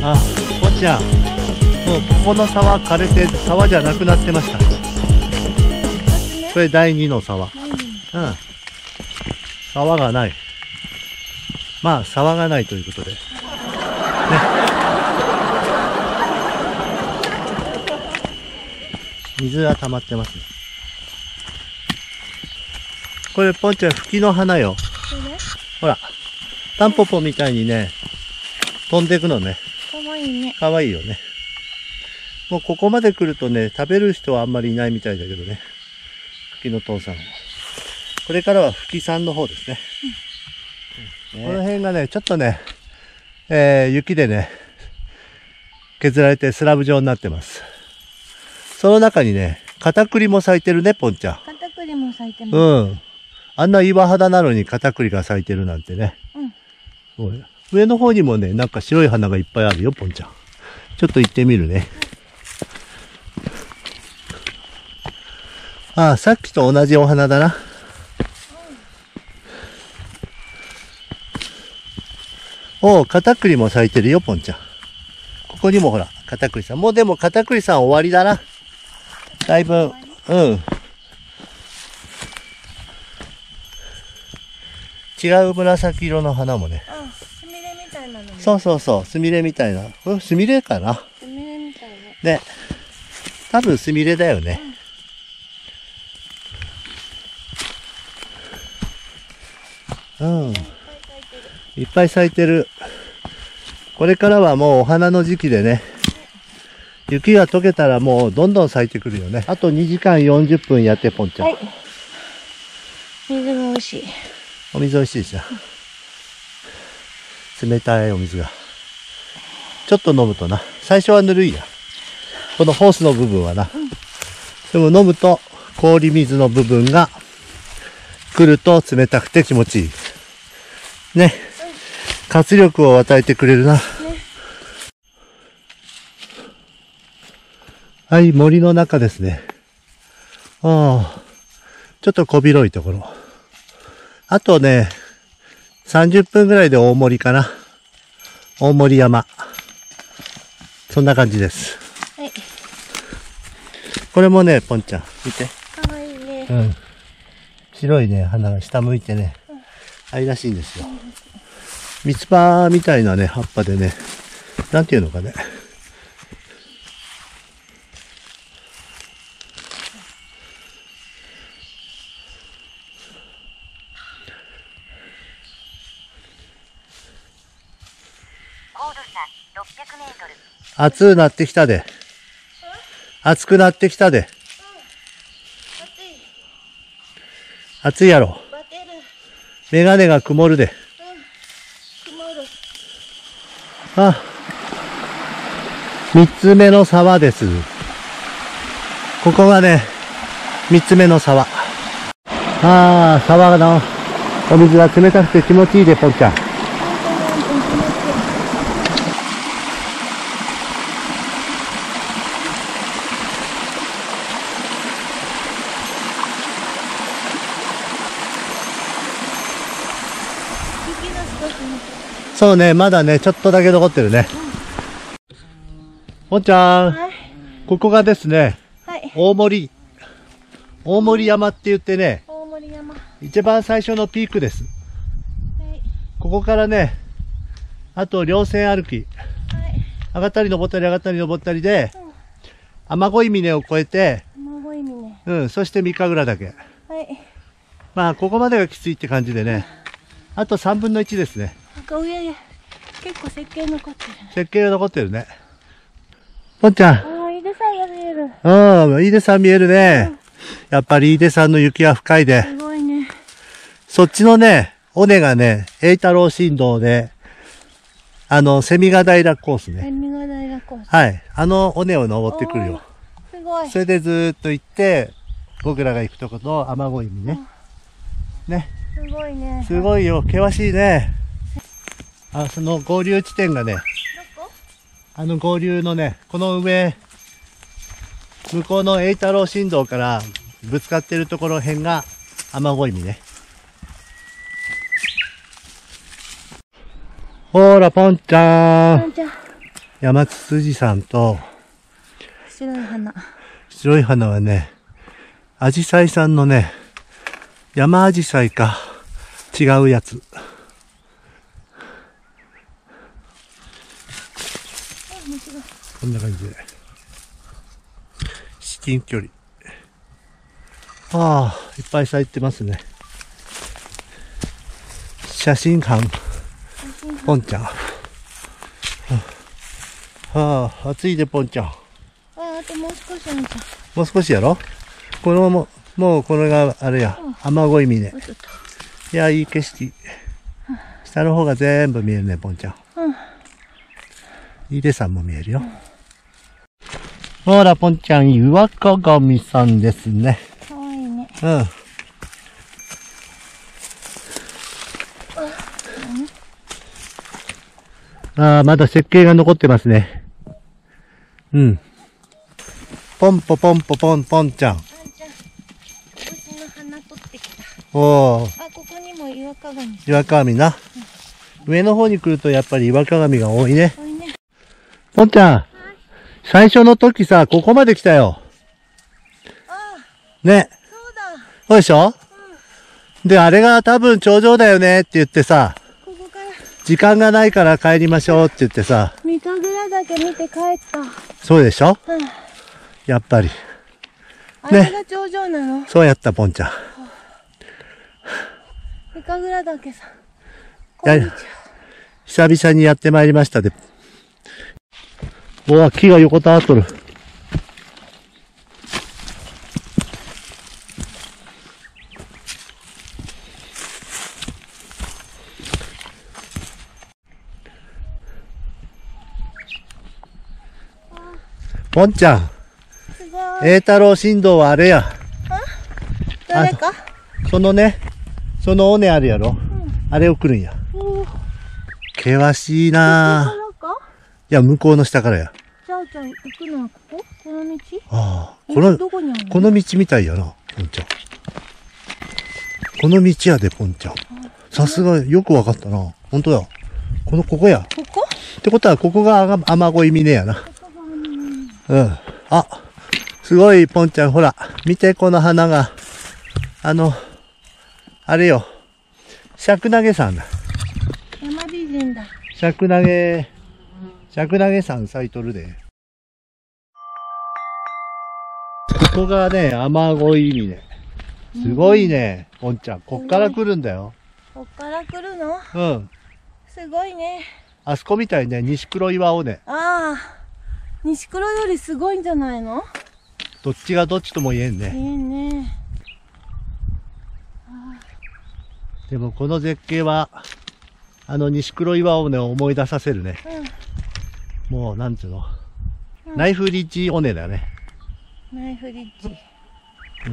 あ、ぽんちゃん、もうここの沢枯れて沢じゃなくなってました。これ第2の沢。うん。沢がない。まあ沢がないということで。ね。水が溜まってますね。これぽんちゃん、フキの花よ。ほら、タンポポみたいにね、飛んでいくのね。 かわいいね。 かわいいよね。もうここまで来るとね、食べる人はあんまりいないみたいだけどね。フキの父さんは。これからはフキさんの方ですね。この辺がね、ちょっとね、雪でね、削られてスラブ状になってます。その中にね、カタクリも咲いてるね、ぽんちゃん。 カタクリも咲いてます。 うん。あんな岩肌なのにカタクリが咲いてるなんてね。うん。上の方にもね、なんか白い花がいっぱいあるよ、ぽんちゃん。ちょっと行ってみるね。ああ、さっきと同じお花だな。おう、カタクリも咲いてるよ、ぽんちゃん。ここにもほら、カタクリさん。もうでもカタクリさん終わりだな。だいぶ、うん。違う紫色の花もね。 スミレみたいなのも。 そうそうそう、スミレみたいな。これスミレかな。 スミレみたいね。 ね。多分スミレだよね。うん。いっぱい咲いてる。これからはもうお花の時期でね。雪が溶けたらもうどんどん咲いてくるよね。あと2時間40分やって、ぽんちゃん。はい。 水が美味しい。 お水美味しいじゃん。冷たいお水が。ちょっと飲むとな。最初はぬるいや。このホースの部分はな。でも飲むと氷水の部分が来ると冷たくて気持ちいい。ね。活力を与えてくれるな。はい、森の中ですね。ああ、ちょっと小広いところ。あとね、30分ぐらいで大森かな。大森山。そんな感じです。はい。これもね、ぽんちゃん、見て。 かわいいね。 うん。白いね、花が下向いてね、愛らしいんですよ。三つ葉みたいなね、葉っぱでね、なんていうのかね。暑くなってきたで。暑くなってきたで。暑いやろ。メガネが曇るで。あ、三つ目の沢です。ここがね、三つ目の沢。ああ、沢のお水が冷たくて気持ちいいで、ぽんちゃん。そうね、まだね、ちょっとだけ残ってるね。ぽんちゃん、ここがですね、大森山って言ってね、一番最初のピークです。ここからね、あと稜線歩き、上がったり登ったり上がったり登ったりで、雨乞い峰を越えて、うん、そして三神楽岳。まあ、ここまでがきついって感じでね、あと3分の1ですね。 結構雪形残ってる。 雪形が残ってるね。ぽんちゃん。 飯出山が見える。 うん、飯出山見えるね。やっぱり飯出山の雪は深いで。 すごいね。 そっちのね、尾根がね、栄太郎新道で、蝉ヶ平コースね。 蝉ヶ平コース。 はい。尾根を登ってくるよ。 すごい。 それでずーっと行って、僕らが行くとこの雨乞いにね。ね。 すごいね。 すごいよ。険しいね。その合流地点がね、合流のね、この上、向こうの栄太郎新道からぶつかってるところ辺が雨乞いね。ほーら、ぽんちゃん。 山ツツジさんと、 白い花。 白い花はね、アジサイさんのね、山アジサイか、違うやつ。こんな感じで。至近距離。ああ、いっぱい咲いてますね。写真館、ポンちゃん。ああ、暑いで、ポンちゃん。 あともう少しあるじゃん。 もう少しやろこのもうこれがあれや、雨乞い峰。いや、いい景色。下の方が全部見えるね、ポンちゃん。井出さんも見えるよ。ほら、ポンちゃん、岩鏡さんですね。 かわいいね。 うん。ああ、まだ設計が残ってますね。うん。ポンポポンポポンポンちゃん。 あんちゃん、星の花取ってきた。 おー。 あ、ここにも岩鏡。 岩鏡な。上の方に来るとやっぱり岩鏡が多いね。 多いね。 ポンちゃん、最初の時さ、ここまで来たよ。 ああ、 ね。 そうだ。 そうでしょ、で、あれが多分頂上だよねって言ってさ、 ここから時間がないから帰りましょうって言ってさ、 三神楽岳見て帰った。 そうでしょ、 うん。 やっぱり。 あれが頂上なの？ そうやった、ポンちゃん。 三神楽岳さん。 いや、久々にやってまいりましたで。うわ、木が横たわっとる。ポンちゃん、 すごい。 栄太郎振動はあれや。 誰か？ そのね、その尾根あるやろ、あれを来るんや。険しいなぁ。 か？ いや、向こうの下からや。 じゃあ行くのはここ？この道？ ああ、 どこにあるの？ この道みたいやな、ポンちゃん。この道やで、ポンちゃん。さすが、よくわかったな。ほんとや。ここや。 ここ？ ってことは、ここが雨乞い峰やな。うん。あ、すごい、ポンちゃん、ほら。見て、この花が。あれよ。尺投げ山だ。 山美人だ。 尺投げ山咲いとるで。ここがね、雨乞い峰。すごいね、ポンちゃん。こっから来るんだよ。 こっから来るの？ うん。 すごいね。 あそこみたいね、西黒岩尾根。 ああ、西黒よりすごいんじゃないの？ どっちがどっちとも言えんいいね。 ね。 でもこの絶景は、西黒岩尾根を思い出させるね。もう、なんていうの、ナイフリッジ尾根だね。 ナイフリッジ。 うん。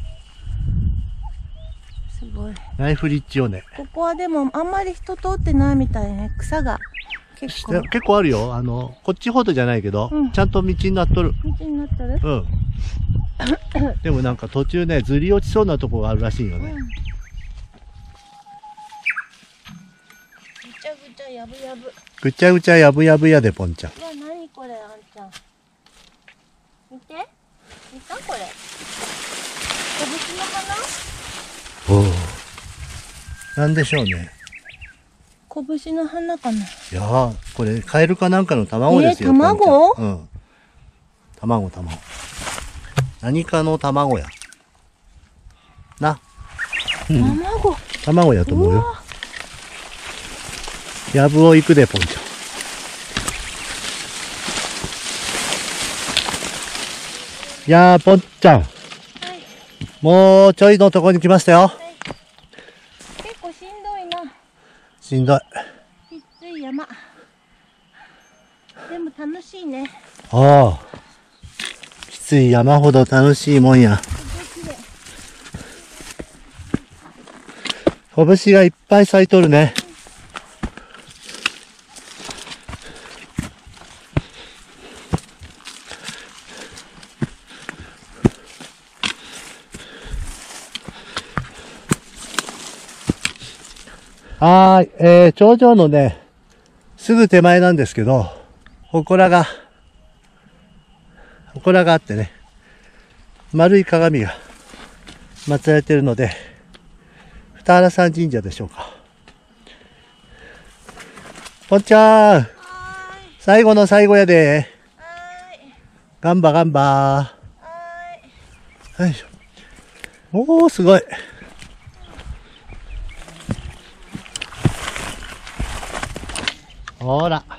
すごい。 ナイフリッジ尾根。 ここはでもあんまり人通ってないみたいね。草が結構。 結構あるよ。こっちほどじゃないけど、ちゃんと道になっとる。 道になってる？ うん。でもなんか途中ね、ずり落ちそうなとこがあるらしいよね。 ぐちゃぐちゃやぶやぶ。 ぐちゃぐちゃやぶやぶやで、ポンちゃん。 うわ、なにこれ、あんちゃん。見て。見たこれ。拳の花？ おお。なんでしょうね。 拳の花かな。 いやー、これ、カエルかなんかの卵ですよ。 卵？ うん。卵。何かの卵や。な。卵やと思うよ。やぶを行くで、ポンちゃん。いやー、ポンちゃん。はい、もうちょいのとこに来ましたよ。はい、 結構しんどいな。 しんどい。 きつい山。でも楽しいね。 ああ。きつい山ほど楽しいもんや。拳がいっぱい咲いとるね。はい、頂上のね、すぐ手前なんですけど、 祠があってね、丸い鏡が祀られているので、二原山神社でしょうか。ぽんちゃん、最後の最後やで。ガンバガンバー。はい。おー、すごい。ほら。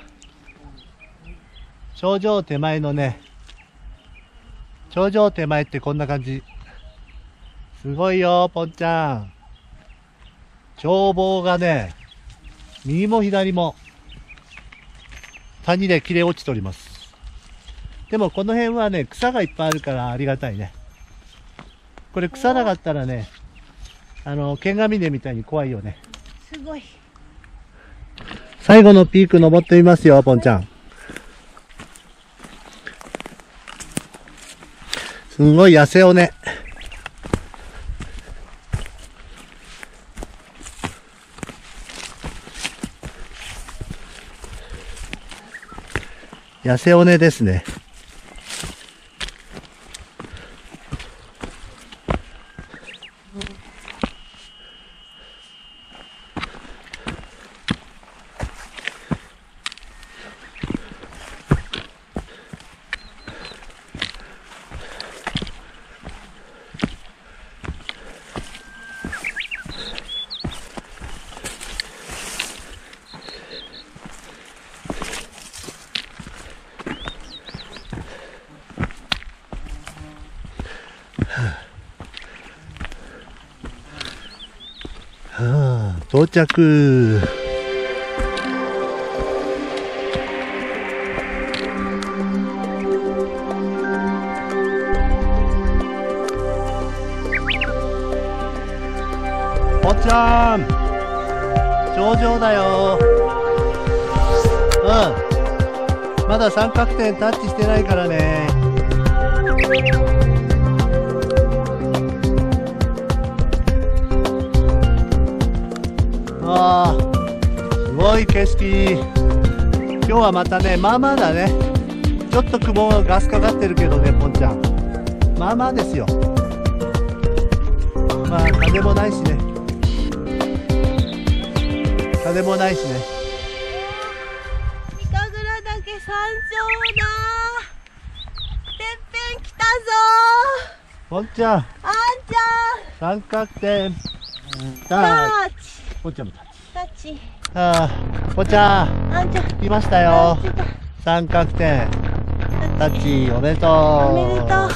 頂上手前のね、頂上手前ってこんな感じ。すごいよ、ぽんちゃん。眺望がね、右も左も谷で切れ落ちております。でもこの辺はね、草がいっぱいあるからありがたいね。これ草なかったらね、剣ヶ峰みたいに怖いよね。 すごい。 最後のピーク登ってみますよ、ぽんちゃん。すんごい痩せ尾ね。痩せ尾根ですね。到着。ぽんちゃん、頂上だよ。まだ三角点タッチしてないからね。すごい景色。今日はまたね、まあまあだね。ちょっと雲がガスかかってるけどね、ぽんちゃん。まあまあですよ。まあ風もないしね。風もないしね。 三神楽岳山頂だ。てっぺん来たぞ。 ぽんちゃん。 あんちゃん。三角点。 タッチ。 ぽんちゃんもタッチ。 ぽんちゃん。 あんちゃん。 来ましたよ。三角点。タッチ、お弁当。 おめでとう。 はい、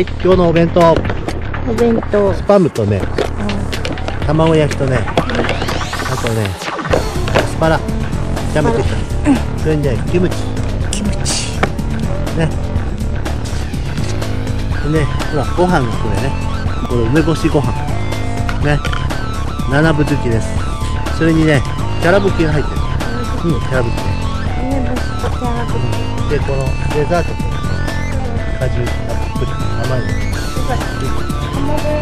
今日のお弁当。 お弁当。 スパムとね、卵焼きとね、あとね、アスパラ、炒めてきた。それにね、キムチ。ね。でね、ほら、ご飯がこれね。これ梅干しご飯。ね。7分づきです。それにね、キャラブキが入ってる。キャラブキね。 梅干しとキャラブキ。 で、このデザートと果汁たっぷり甘いの。 すごい。